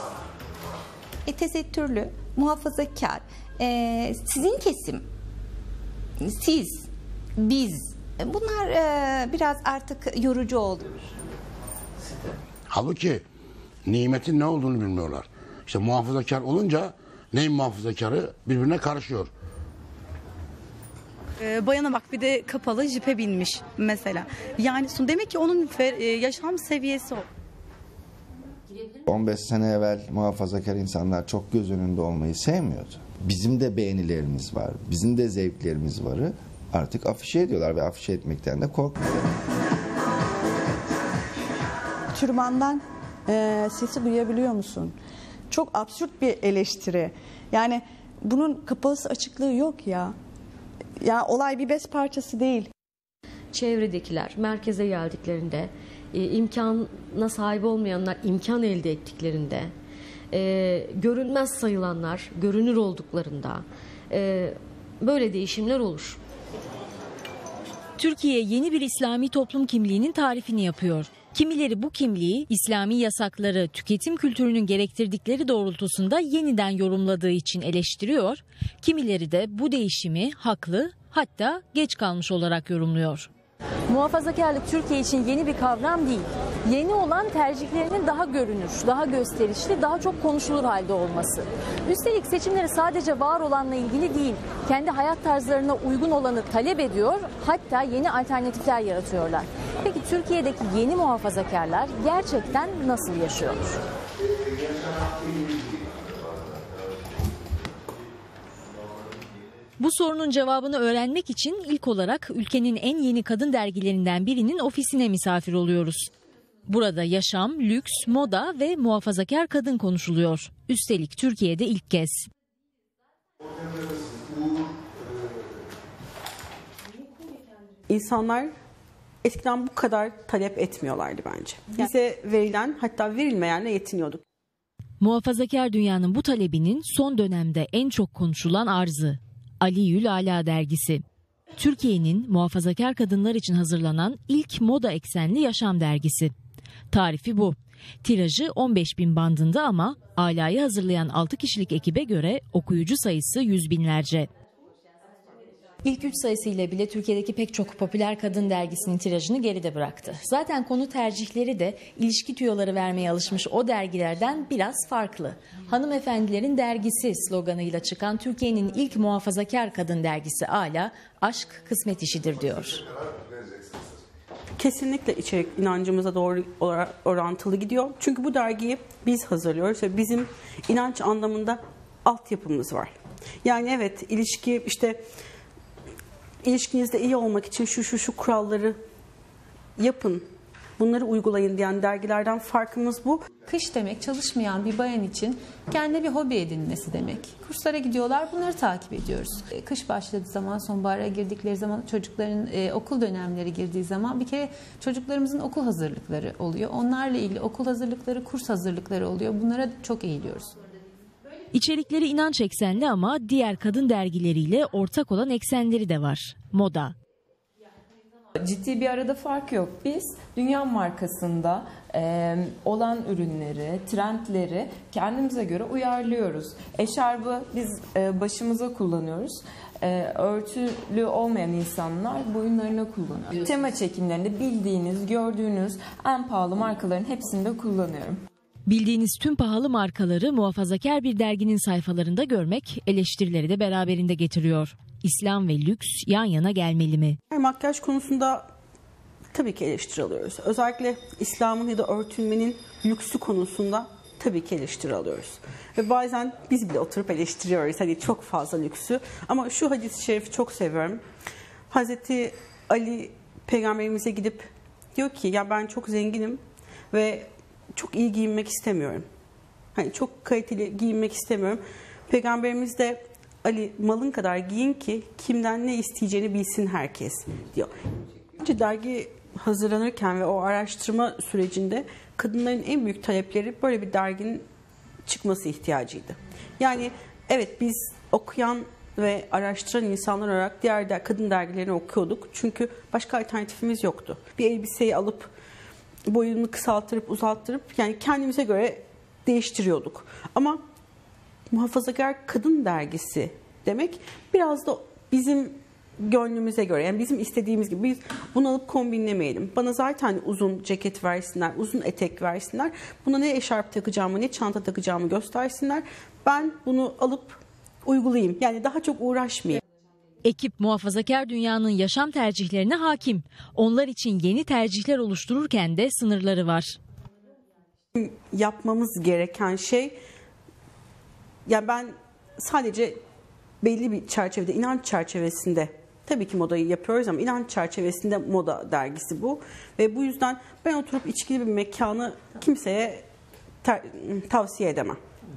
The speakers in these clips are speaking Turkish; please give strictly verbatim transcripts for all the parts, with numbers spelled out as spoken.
E, tesettürlü, muhafazakar, e, sizin kesim, siz, biz, bunlar e, biraz artık yorucu oldu. Halbuki nimetin ne olduğunu bilmiyorlar. İşte muhafazakar olunca neyin muhafazakarı birbirine karışıyor. Ee, bayana bak bir de kapalı jipe binmiş mesela. Yani demek ki onun yaşam seviyesi o. on beş sene evvel muhafazakar insanlar çok göz önünde olmayı sevmiyordu. Bizim de beğenilerimiz var, bizim de zevklerimiz varı artık afişe ediyorlar ve afişe etmekten de korkmuyorlar. Türbandan e, sesi duyabiliyor musun? Çok absürt bir eleştiri. Yani bunun kapalısı açıklığı yok ya. Ya olay bir bez parçası değil. Çevredekiler merkeze geldiklerinde, e, imkana sahip olmayanlar imkan elde ettiklerinde, e, görünmez sayılanlar görünür olduklarında e, böyle değişimler olur. Türkiye yeni bir İslami toplum kimliğinin tarifini yapıyor. Kimileri bu kimliği İslami yasakları, tüketim kültürünün gerektirdikleri doğrultusunda yeniden yorumladığı için eleştiriyor. Kimileri de bu değişimi haklı, hatta geç kalmış olarak yorumluyor. Muhafazakarlık Türkiye için yeni bir kavram değil. Yeni olan tercihlerinin daha görünür, daha gösterişli, daha çok konuşulur halde olması. Üstelik seçimleri sadece var olanla ilgili değil, kendi hayat tarzlarına uygun olanı talep ediyor, hatta yeni alternatifler yaratıyorlar. Peki Türkiye'deki yeni muhafazakarlar gerçekten nasıl yaşıyor? Bu sorunun cevabını öğrenmek için ilk olarak ülkenin en yeni kadın dergilerinden birinin ofisine misafir oluyoruz. Burada yaşam, lüks, moda ve muhafazakar kadın konuşuluyor. Üstelik Türkiye'de ilk kez. İnsanlar eskiden bu kadar talep etmiyorlardı bence. Bize verilen, hatta verilmeyenle yetiniyorduk. Muhafazakar dünyanın bu talebinin son dönemde en çok konuşulan arzı Aliyül Ala dergisi. Türkiye'nin muhafazakar kadınlar için hazırlanan ilk moda eksenli yaşam dergisi. Tarifi bu. Tirajı on beş bin bandında ama Ala'yı hazırlayan altı kişilik ekibe göre okuyucu sayısı yüz binlerce. İlk üç sayısıyla bile Türkiye'deki pek çok popüler kadın dergisinin tirajını geride bıraktı. Zaten konu tercihleri de ilişki tüyoları vermeye alışmış o dergilerden biraz farklı. Hanımefendilerin dergisi sloganıyla çıkan Türkiye'nin ilk muhafazakar kadın dergisi Ala, aşk kısmet işidir diyor. Kesinlikle içerik inancımıza doğru olarak orantılı gidiyor. Çünkü bu dergiyi biz hazırlıyoruz ve bizim inanç anlamında altyapımız var. Yani evet, ilişki işte ilişkinizde iyi olmak için şu şu şu kuralları yapın, bunları uygulayın diyen dergilerden farkımız bu. Kış demek çalışmayan bir bayan için kendine bir hobi edinmesi demek. Kurslara gidiyorlar, bunları takip ediyoruz. Kış başladığı zaman, sonbahara girdikleri zaman, çocukların e, okul dönemleri girdiği zaman bir kere çocuklarımızın okul hazırlıkları oluyor. Onlarla ilgili okul hazırlıkları, kurs hazırlıkları oluyor. Bunlara çok eğiliyoruz. İçerikleri inanç eksenli ama diğer kadın dergileriyle ortak olan eksenleri de var. Moda. Ciddi bir arada fark yok. Biz dünya markasında e, olan ürünleri, trendleri kendimize göre uyarlıyoruz. Eşarbı biz e, başımıza kullanıyoruz. E, örtülü olmayan insanlar boyunlarına kullanıyor. Tema çekimlerinde bildiğiniz, gördüğünüz en pahalı markaların hepsini de kullanıyorum. Bildiğiniz tüm pahalı markaları muhafazakar bir derginin sayfalarında görmek eleştirileri de beraberinde getiriyor. İslam ve lüks yan yana gelmeli mi? Makyaj konusunda tabii ki eleştiri alıyoruz. Özellikle İslam'ın ya da örtünmenin lüksü konusunda tabii ki eleştiri alıyoruz. Ve bazen biz bile oturup eleştiriyoruz. Hani çok fazla lüksü. Ama şu hadis-i şerifi çok seviyorum. Hazreti Ali peygamberimize gidip diyor ki ya ben çok zenginim ve çok iyi giyinmek istemiyorum. Hani çok kaliteli giyinmek istemiyorum. Peygamberimiz de Ali malın kadar giyin ki kimden ne isteyeceğini bilsin herkes diyor. Önce dergi hazırlanırken ve o araştırma sürecinde kadınların en büyük talepleri böyle bir derginin çıkması ihtiyacıydı. Yani evet, biz okuyan ve araştıran insanlar olarak diğer der, kadın dergilerini okuyorduk. Çünkü başka alternatifimiz yoktu. Bir elbiseyi alıp boyunu kısaltırıp uzalttırıp yani kendimize göre değiştiriyorduk. Ama muhafazakar kadın dergisi demek biraz da bizim gönlümüze göre, yani bizim istediğimiz gibi, biz bunu alıp kombinlemeyelim. Bana zaten uzun ceket versinler, uzun etek versinler. Buna ne eşarp takacağımı, ne çanta takacağımı göstersinler. Ben bunu alıp uygulayayım. Yani daha çok uğraşmayayım. Ekip muhafazakar dünyanın yaşam tercihlerine hakim. Onlar için yeni tercihler oluştururken de sınırları var. Yapmamız gereken şey, yani ben sadece belli bir çerçevede, inanç çerçevesinde tabii ki modayı yapıyoruz ama inanç çerçevesinde moda dergisi bu. Ve bu yüzden ben oturup içkili bir mekanı kimseye ter- tavsiye edemem.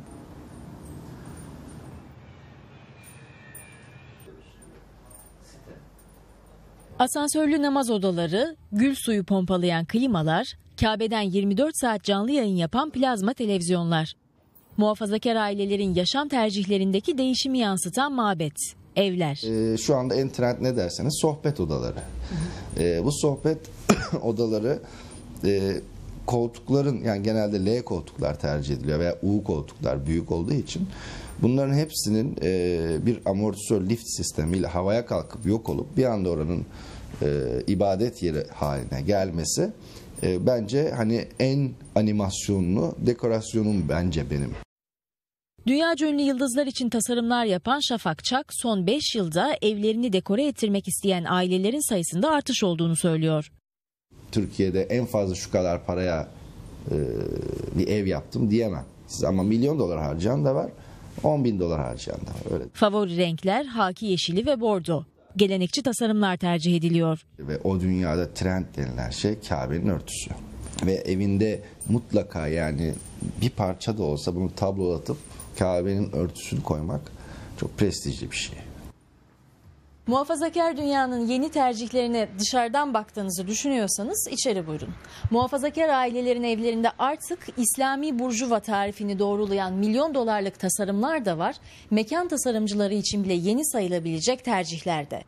Asansörlü namaz odaları, gül suyu pompalayan klimalar, Kabe'den yirmi dört saat canlı yayın yapan plazma televizyonlar. Muhafazakar ailelerin yaşam tercihlerindeki değişimi yansıtan mabet, evler. Ee, şu anda en trend ne derseniz sohbet odaları. Ee, bu sohbet odaları e, koltukların, yani genelde L koltuklar tercih ediliyor veya U koltuklar büyük olduğu için bunların hepsinin e, bir amortisör lift sistemiyle havaya kalkıp yok olup bir anda oranın e, ibadet yeri haline gelmesi e, bence hani en animasyonlu dekorasyonum bence benim. Dünyaca ünlü yıldızlar için tasarımlar yapan Şafak Çak, son beş yılda evlerini dekore ettirmek isteyen ailelerin sayısında artış olduğunu söylüyor. Türkiye'de en fazla şu kadar paraya e, bir ev yaptım diyemem. Siz ama milyon dolar harcayan da var, on bin dolar harcayan da var. Öyle. Favori renkler haki yeşili ve bordo. Gelenekçi tasarımlar tercih ediliyor. Ve o dünyada trend denilen şey Kabe'nin örtüsü. Ve evinde mutlaka, yani bir parça da olsa bunu tablolatıp Kabe'nin örtüsünü koymak çok prestijli bir şey. Muhafazakar dünyanın yeni tercihlerine dışarıdan baktığınızı düşünüyorsanız içeri buyurun. Muhafazakar ailelerin evlerinde artık İslami burjuva tarifini doğrulayan milyon dolarlık tasarımlar da var. Mekan tasarımcıları için bile yeni sayılabilecek tercihler de.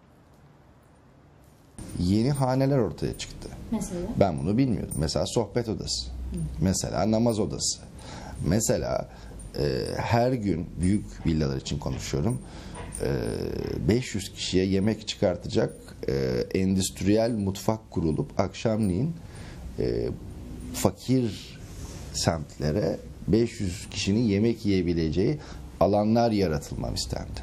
Yeni haneler ortaya çıktı. Mesela? Ben bunu bilmiyordum. Mesela sohbet odası. Hı. Mesela namaz odası. Mesela e, her gün, büyük villalar için konuşuyorum, beş yüz kişiye yemek çıkartacak e, endüstriyel mutfak kurulup akşamleyin e, fakir semtlere beş yüz kişinin yemek yiyebileceği alanlar yaratılmam istendi.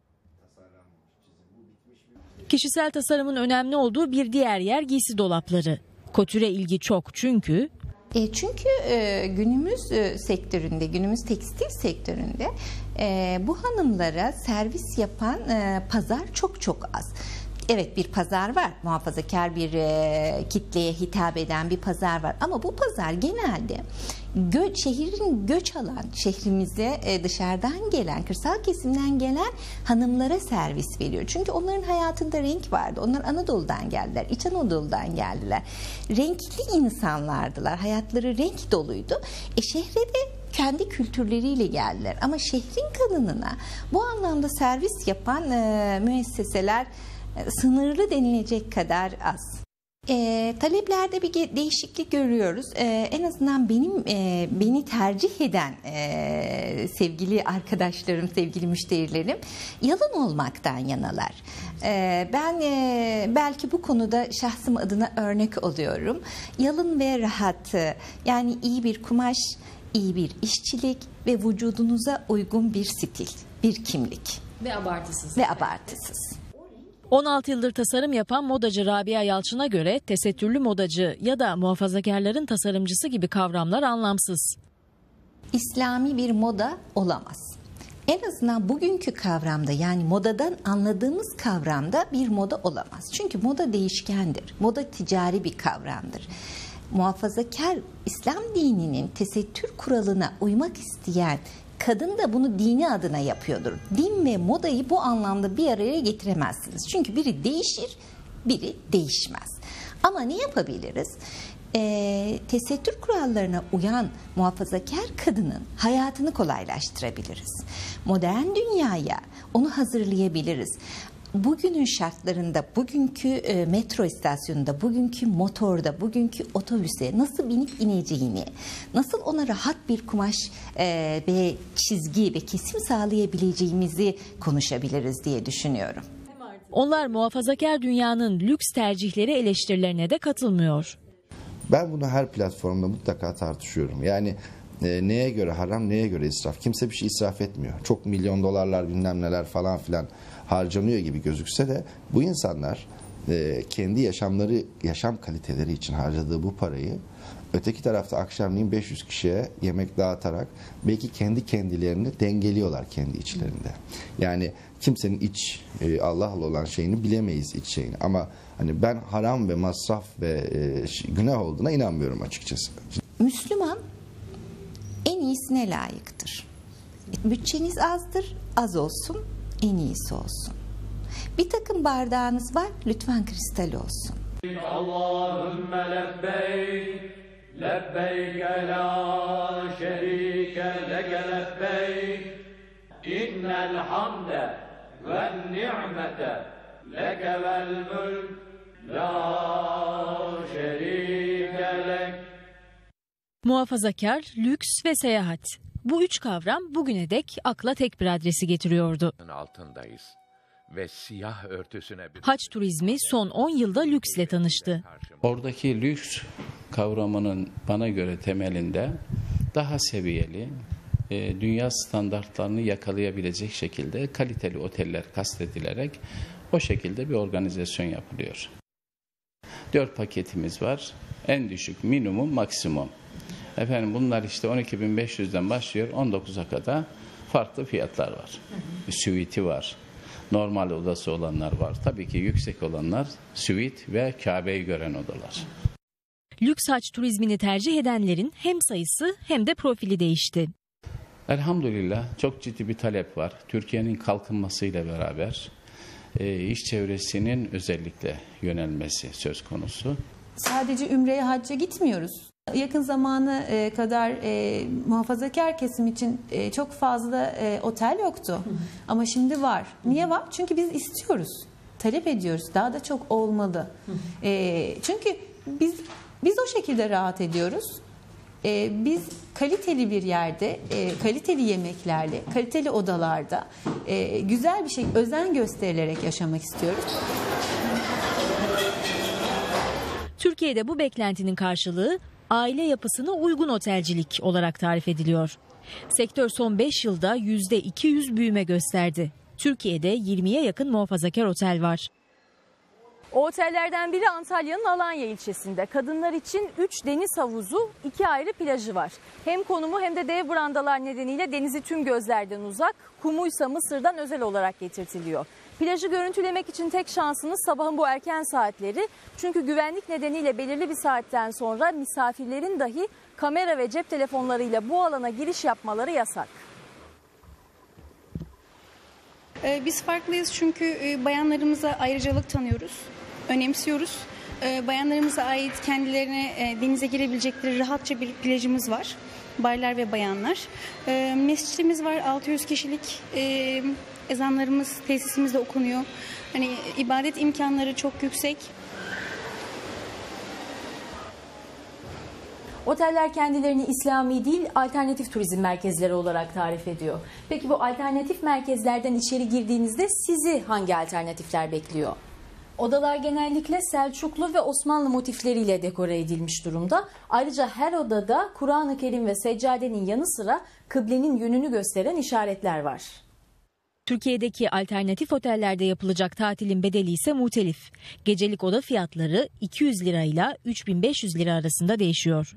Kişisel tasarımın önemli olduğu bir diğer yer giysi dolapları. Kotüre ilgi çok çünkü... E çünkü e, günümüz e, sektöründe, günümüz tekstil sektöründe e, bu hanımlara servis yapan e, pazar çok çok az. Evet, bir pazar var, muhafazakar bir e, kitleye hitap eden bir pazar var ama bu pazar genelde gö şehrin göç alan, şehrimize e, dışarıdan gelen, kırsal kesimden gelen hanımlara servis veriyor. Çünkü onların hayatında renk vardı. Onlar Anadolu'dan geldiler, İç Anadolu'dan geldiler. Renkli insanlardılar, hayatları renk doluydu. E şehre de kendi kültürleriyle geldiler ama şehrin kadınına bu anlamda servis yapan e, müesseseler sınırlı denilecek kadar az. E, taleplerde bir değişiklik görüyoruz. E, en azından benim e, beni tercih eden e, sevgili arkadaşlarım, sevgili müşterilerim yalın olmaktan yanalar. E, ben e, belki bu konuda şahsım adına örnek oluyorum. Yalın ve rahat, yani iyi bir kumaş, iyi bir işçilik ve vücudunuza uygun bir stil, bir kimlik. Ve abartısız. Ve abartısız. on altı yıldır tasarım yapan modacı Rabia Yalçın'a göre tesettürlü modacı ya da muhafazakarların tasarımcısı gibi kavramlar anlamsız. İslami bir moda olamaz. En azından bugünkü kavramda, yani modadan anladığımız kavramda bir moda olamaz. Çünkü moda değişkendir. Moda ticari bir kavramdır. Muhafazakar İslam dininin tesettür kuralına uymak isteyen kadın da bunu dini adına yapıyordur. Din ve modayı bu anlamda bir araya getiremezsiniz. Çünkü biri değişir, biri değişmez. Ama ne yapabiliriz? Ee, tesettür kurallarına uyan muhafazakar kadının hayatını kolaylaştırabiliriz. Modern dünyaya onu hazırlayabiliriz. bugünün şartlarında, bugünkü e, metro istasyonunda, bugünkü motorda, bugünkü otobüse nasıl binip ineceğini, nasıl ona rahat bir kumaş e, ve çizgi ve kesim sağlayabileceğimizi konuşabiliriz diye düşünüyorum. Onlar muhafazakar dünyanın lüks tercihleri eleştirilerine de katılmıyor. Ben bunu her platformda mutlaka tartışıyorum. Yani e, neye göre haram, neye göre israf? Kimse bir şey israf etmiyor. Çok milyon dolarlar bilmem neler falan filan harcanıyor gibi gözükse de bu insanlar e, kendi yaşamları, yaşam kaliteleri için harcadığı bu parayı öteki tarafta akşamleyin beş yüz kişiye yemek dağıtarak belki kendi kendilerini dengeliyorlar kendi içlerinde. Yani kimsenin iç e, Allah'la olan şeyini bilemeyiz, iç şeyini. Ama hani ben haram ve masraf ve e, günah olduğuna inanmıyorum açıkçası. Müslüman en iyisine layıktır. Bütçeniz azdır, az olsun, en iyisi olsun. Bir takım bardağınız var, lütfen kristal olsun. Allahümme lebbeyk, lebbeyke la şerike leke lebbeyk, innel hamde ve ni'mete leke vel mülk, la şerike lek. Muhafazakar, lüks ve seyahat. Bu üç kavram bugüne dek akla tek bir adresi getiriyordu. Altındayız ve siyah örtüsüne bir... Haç turizmi son on yılda lüksle tanıştı. Oradaki lüks kavramının bana göre temelinde daha seviyeli, e, dünya standartlarını yakalayabilecek şekilde kaliteli oteller kastedilerek o şekilde bir organizasyon yapılıyor. Dört paketimiz var. En düşük, minimum, maksimum. Efendim bunlar işte on iki bin beş yüzden başlıyor, on dokuza kadar farklı fiyatlar var. Süviti var. Normal odası olanlar var. Tabii ki yüksek olanlar süvit ve Kabe'yi gören odalar. Lüks haç turizmini tercih edenlerin hem sayısı hem de profili değişti. Elhamdülillah çok ciddi bir talep var. Türkiye'nin kalkınmasıyla beraber e, iş çevresinin özellikle yönelmesi söz konusu. Sadece ümreye, hacca gitmiyoruz. Yakın zamanı e, kadar e, muhafazakar kesim için e, çok fazla e, otel yoktu. Hı hı. Ama şimdi var. Niye var? Çünkü biz istiyoruz. Talep ediyoruz. Daha da çok olmalı. Hı hı. E, çünkü biz biz o şekilde rahat ediyoruz. E, biz kaliteli bir yerde, e, kaliteli yemeklerle, kaliteli odalarda e, güzel bir şey, özen gösterilerek yaşamak istiyoruz. Türkiye'de bu beklentinin karşılığı aile yapısına uygun otelcilik olarak tarif ediliyor. Sektör son beş yılda yüzde iki yüz büyüme gösterdi. Türkiye'de yirmiye yakın muhafazakar otel var. O otellerden biri Antalya'nın Alanya ilçesinde. Kadınlar için üç deniz havuzu, iki ayrı plajı var. Hem konumu hem de dev brandalar nedeniyle denizi tüm gözlerden uzak, kumuysa Mısır'dan özel olarak getirtiliyor. Plajı görüntülemek için tek şansınız sabahın bu erken saatleri. Çünkü güvenlik nedeniyle belirli bir saatten sonra misafirlerin dahi kamera ve cep telefonlarıyla bu alana giriş yapmaları yasak. Biz farklıyız çünkü bayanlarımıza ayrıcalık tanıyoruz, önemsiyoruz. Bayanlarımıza ait kendilerine denize girebilecekleri rahatça bir plajımız var. Baylar ve bayanlar. Mescidimiz var, altı yüz kişilik. Ezanlarımız tesisimizde okunuyor. Hani ibadet imkanları çok yüksek. Oteller kendilerini İslami değil, alternatif turizm merkezleri olarak tarif ediyor. Peki bu alternatif merkezlerden içeri girdiğinizde sizi hangi alternatifler bekliyor? Odalar genellikle Selçuklu ve Osmanlı motifleriyle dekore edilmiş durumda. Ayrıca her odada Kur'an-ı Kerim ve seccadenin yanı sıra kıblenin yönünü gösteren işaretler var. Türkiye'deki alternatif otellerde yapılacak tatilin bedeli ise muhtelif. Gecelik oda fiyatları iki yüz lira ile üç bin beş yüz lira arasında değişiyor.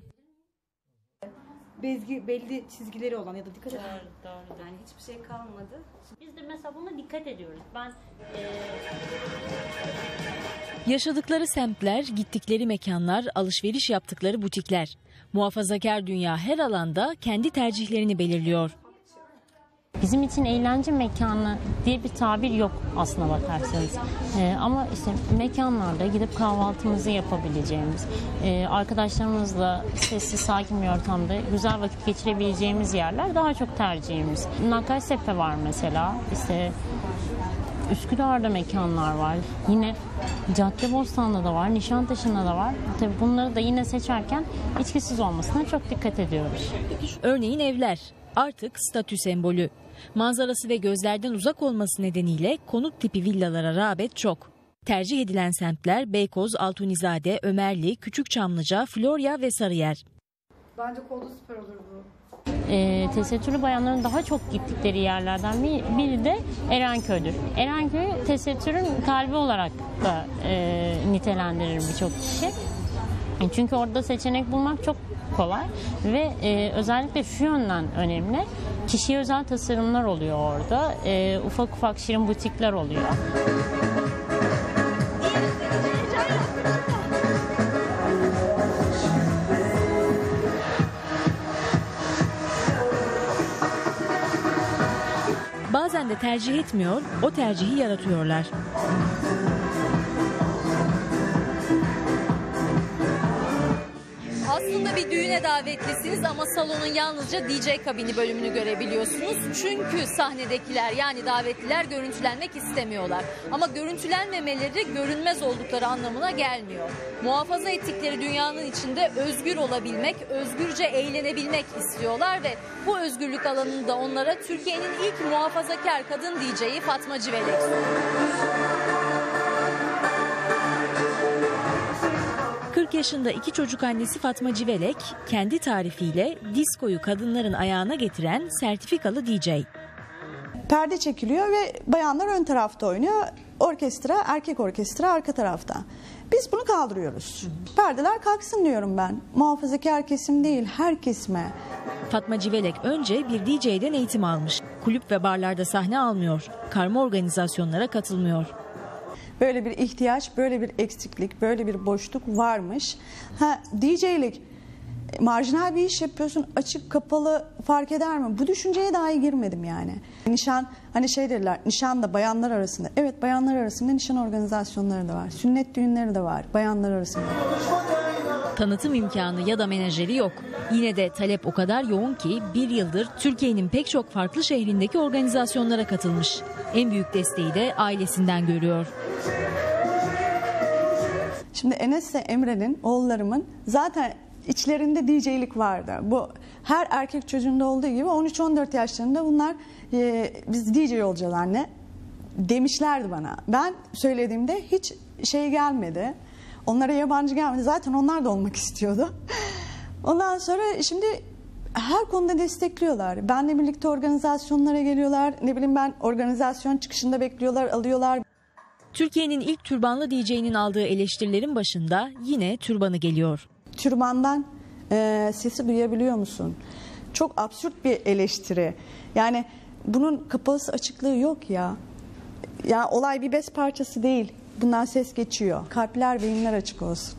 Bezgi belli çizgileri olan ya da dikkat edin. Doğru, doğru. Yani hiçbir şey kalmadı. Biz de mesela buna dikkat ediyoruz. Ben e... Yaşadıkları semtler, gittikleri mekanlar, alışveriş yaptıkları butikler. Muhafazakar dünya her alanda kendi tercihlerini belirliyor. Bizim için eğlence mekanı diye bir tabir yok aslına bakarsanız. Ee, ama işte mekanlarda gidip kahvaltımızı yapabileceğimiz, e, arkadaşlarımızla sessiz, sakin bir ortamda güzel vakit geçirebileceğimiz yerler daha çok tercihimiz. Nakkaştepe var mesela. İşte Üsküdar'da mekanlar var. Yine Caddebostan'da da var, Nişantaşı'nda da var. Tabii bunları da yine seçerken içkisiz olmasına çok dikkat ediyoruz. Örneğin evler artık statü sembolü. Manzarası ve gözlerden uzak olması nedeniyle konut tipi villalara rağbet çok. Tercih edilen semtler Beykoz, Altunizade, Ömerli, Küçükçamlıca, Florya ve Sarıyer. Bence kolda süper olur bu. E, tesettürlü bayanların daha çok gittikleri yerlerden bir, biri de Erenköy'dür. Erenköy tesettürün kalbi olarak da e, nitelendirir birçok kişi. Çünkü orada seçenek bulmak çok kolay ve e, özellikle şu yönden önemli. Kişiye özel tasarımlar oluyor orada. E, ufak ufak şirin butikler oluyor. Bazen de tercih etmiyor, o tercihi yaratıyorlar. Aslında bir düğüne davetlisiniz ama salonun yalnızca D J kabini bölümünü görebiliyorsunuz. Çünkü sahnedekiler yani davetliler görüntülenmek istemiyorlar. Ama görüntülenmemeleri görünmez oldukları anlamına gelmiyor. Muhafaza ettikleri dünyanın içinde özgür olabilmek, özgürce eğlenebilmek istiyorlar ve bu özgürlük alanını da onlara Türkiye'nin ilk muhafazakar kadın D J'yi Fatma Civelek sunuyor. kırk yaşında iki çocuk annesi Fatma Civelek, kendi tarifiyle diskoyu kadınların ayağına getiren sertifikalı D J. Perde çekiliyor ve bayanlar ön tarafta oynuyor. Orkestra, erkek orkestra arka tarafta. Biz bunu kaldırıyoruz. Perdeler kalksın diyorum ben. Muhafazakar kesim değil, her kesime. Fatma Civelek önce bir D J'den eğitim almış. Kulüp ve barlarda sahne almıyor. Karma organizasyonlara katılmıyor. Böyle bir ihtiyaç, böyle bir eksiklik, böyle bir boşluk varmış. Ha, D J'lik marjinal bir iş yapıyorsun, açık kapalı fark eder mi? Bu düşünceye dahi girmedim yani. Nişan, hani şey derler, nişan da bayanlar arasında. Evet, bayanlar arasında nişan organizasyonları da var. Sünnet düğünleri de var bayanlar arasında. Tanıtım imkanı ya da menajeri yok. Yine de talep o kadar yoğun ki bir yıldır Türkiye'nin pek çok farklı şehrindeki organizasyonlara katılmış. En büyük desteği de ailesinden görüyor. Şimdi Enes ve Emre'nin, oğullarımın zaten içlerinde D J'lik vardı. Bu her erkek çocuğunda olduğu gibi on üç on dört yaşlarında bunlar e, biz D J olacağız anne demişlerdi bana. Ben söylediğimde hiç şey gelmedi. Onlara yabancı gelmedi. Zaten onlar da olmak istiyordu. Ondan sonra şimdi her konuda destekliyorlar. Benle birlikte organizasyonlara geliyorlar. Ne bileyim ben organizasyon çıkışında bekliyorlar, alıyorlar. Türkiye'nin ilk türbanlı D J'nin aldığı eleştirilerin başında yine türbanı geliyor. Türbandan e, sesi duyabiliyor musun? Çok absürt bir eleştiri. Yani bunun kapalısı açıklığı yok ya. Ya olay bir bez parçası değil. Bundan ses geçiyor. Kalpler, beyinler açık olsun.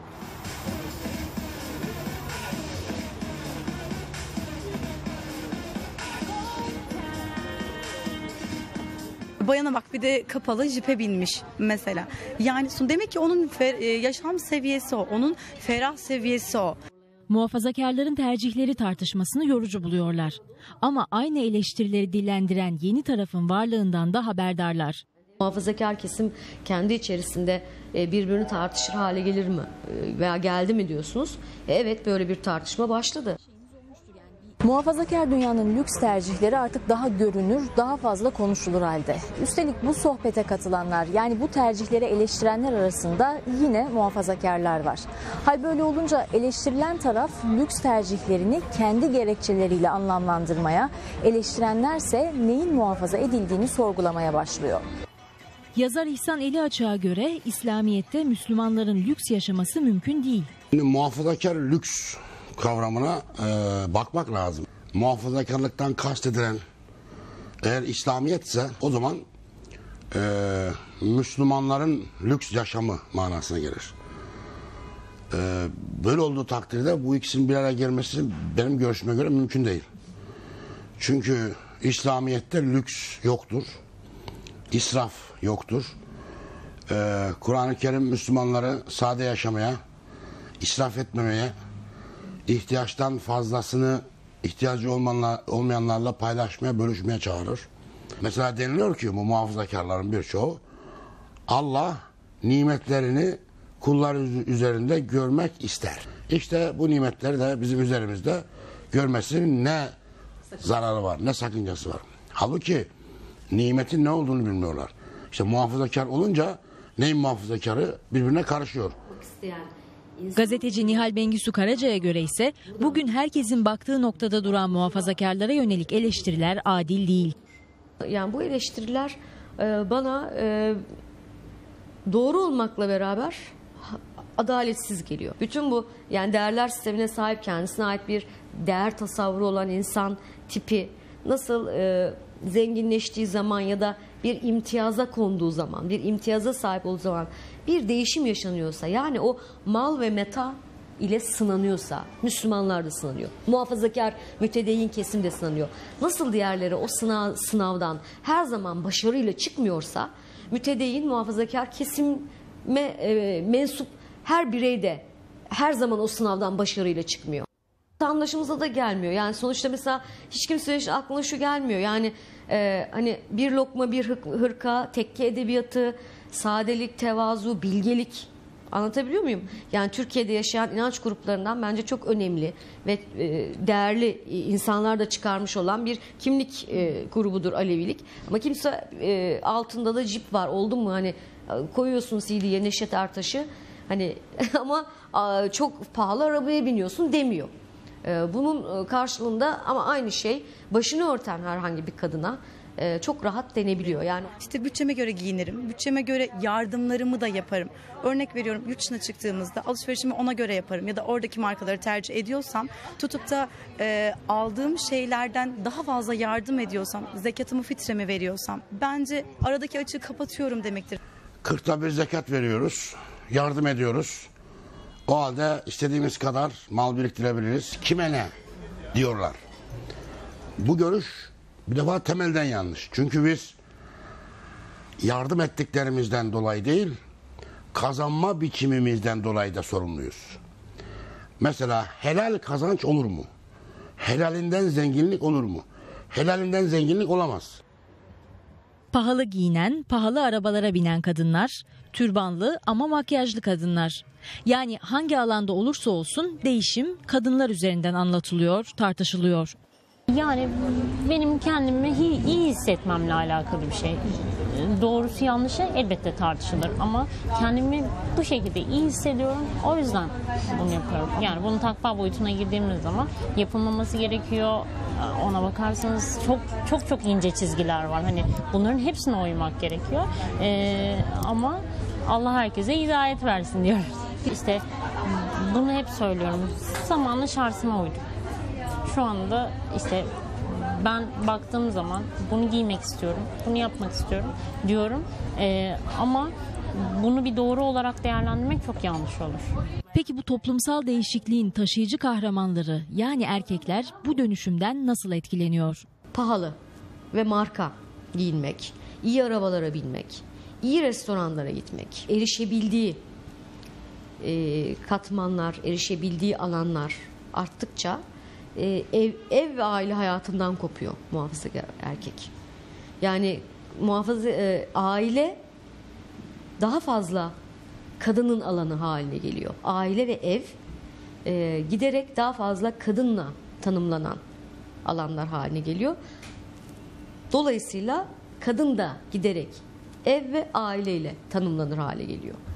Bayana bak bir de kapalı jipe binmiş mesela. Yani demek ki onun yaşam seviyesi o, onun ferah seviyesi o. Muhafazakarların tercihleri tartışmasını yorucu buluyorlar. Ama aynı eleştirileri dillendiren yeni tarafın varlığından da haberdarlar. Muhafazakar kesim kendi içerisinde birbirini tartışır hale gelir mi veya geldi mi diyorsunuz? Evet, böyle bir tartışma başladı. Muhafazakar dünyanın lüks tercihleri artık daha görünür, daha fazla konuşulur halde. Üstelik bu sohbete katılanlar, yani bu tercihleri eleştirenler arasında yine muhafazakarlar var. Hal böyle olunca eleştirilen taraf lüks tercihlerini kendi gerekçeleriyle anlamlandırmaya, eleştirenlerse neyin muhafaza edildiğini sorgulamaya başlıyor. Yazar İhsan Eli Açık'a göre İslamiyet'te Müslümanların lüks yaşaması mümkün değil. Şimdi muhafazakar lüks kavramına e, bakmak lazım. Muhafazakarlıktan kastedilen eğer İslamiyetse o zaman e, Müslümanların lüks yaşamı manasına gelir. E, böyle olduğu takdirde bu ikisinin bir araya gelmesi benim görüşüme göre mümkün değil. Çünkü İslamiyet'te lüks yoktur. İsraf yoktur. E, Kur'an-ı Kerim Müslümanları sade yaşamaya, israf etmemeye, ihtiyaçtan fazlasını ihtiyacı olmayanlarla paylaşmaya, bölüşmeye çağırır. Mesela deniliyor ki bu muhafazakarların birçoğu Allah nimetlerini kullar üzerinde görmek ister. İşte bu nimetleri de bizim üzerimizde görmesinin ne zararı var, ne sakıncası var. Halbuki nimetin ne olduğunu bilmiyorlar. İşte muhafazakar olunca neyin muhafazakarı birbirine karışıyor. Gazeteci Nihal Bengisu Karaca'ya göre ise bugün herkesin baktığı noktada duran muhafazakarlara yönelik eleştiriler adil değil. Yani bu eleştiriler bana doğru olmakla beraber adaletsiz geliyor. Bütün bu yani değerler sistemine sahip, kendisine ait bir değer tasavvuru olan insan tipi nasıl e, zenginleştiği zaman ya da bir imtiyaza konduğu zaman, bir imtiyaza sahip olduğu zaman bir değişim yaşanıyorsa, yani o mal ve meta ile sınanıyorsa, Müslümanlar da sınanıyor. Muhafazakar, mütedeyyin kesim de sınanıyor. Nasıl diğerleri o sınav, sınavdan her zaman başarıyla çıkmıyorsa, mütedeyyin, muhafazakar kesime e, mensup her birey de her zaman o sınavdan başarıyla çıkmıyor. Anlaşımıza da gelmiyor. Yani sonuçta mesela hiç kimsenin aklına şu gelmiyor. Yani e, hani bir lokma bir hırka, tekke edebiyatı, sadelik, tevazu, bilgelik, anlatabiliyor muyum? Yani Türkiye'de yaşayan inanç gruplarından bence çok önemli ve e, değerli insanlar da çıkarmış olan bir kimlik e, grubudur Alevilik. Ama kimse e, altında da cip var, oldu mu hani koyuyorsun C D'ye Neşet Ertaş'ı hani ama a, çok pahalı arabaya biniyorsun demiyor. Bunun karşılığında ama aynı şey başını örten herhangi bir kadına çok rahat denebiliyor. Yani işte bütçeme göre giyinirim, bütçeme göre yardımlarımı da yaparım. Örnek veriyorum, yurt dışına çıktığımızda alışverişimi ona göre yaparım ya da oradaki markaları tercih ediyorsam, tutup da e, aldığım şeylerden daha fazla yardım ediyorsam, zekatımı, fitremi veriyorsam bence aradaki açığı kapatıyorum demektir. Kırkta bir zekat veriyoruz, yardım ediyoruz. O halde istediğimiz kadar mal biriktirebiliriz. Kime ne diyorlar. Bu görüş bir defa temelden yanlış. Çünkü biz yardım ettiklerimizden dolayı değil, kazanma biçimimizden dolayı da sorumluyuz. Mesela helal kazanç olur mu? Helalinden zenginlik olur mu? Helalinden zenginlik olamaz. Pahalı giyinen, pahalı arabalara binen kadınlar, türbanlı ama makyajlı kadınlar. Yani hangi alanda olursa olsun değişim kadınlar üzerinden anlatılıyor, tartışılıyor. Yani benim kendimi iyi hissetmemle alakalı bir şey. Doğrusu yanlışı elbette tartışılır ama kendimi bu şekilde iyi hissediyorum. O yüzden bunu yapıyorum. Yani bunun takva boyutuna girdiğimiz zaman yapılmaması gerekiyor. Ona bakarsanız çok çok çok ince çizgiler var. Hani bunların hepsine uymak gerekiyor. Ee, ama Allah herkese hidayet versin diyoruz. İşte bunu hep söylüyorum. Zamanla şartıma uydum. Şu anda işte ben baktığım zaman bunu giymek istiyorum, bunu yapmak istiyorum diyorum. Ee, ama bunu bir doğru olarak değerlendirmek çok yanlış olur. Peki bu toplumsal değişikliğin taşıyıcı kahramanları, yani erkekler bu dönüşümden nasıl etkileniyor? Pahalı ve marka giyinmek, iyi arabalara binmek, iyi restoranlara gitmek, erişebildiği e, katmanlar, erişebildiği alanlar arttıkça e, ev, ev ve aile hayatından kopuyor muhafazakar erkek. Yani muhafaza e, aile daha fazla kadının alanı haline geliyor. Aile ve ev e, giderek daha fazla kadınla tanımlanan alanlar haline geliyor. Dolayısıyla kadın da giderek ev ve aileyle tanımlanır hale geliyor.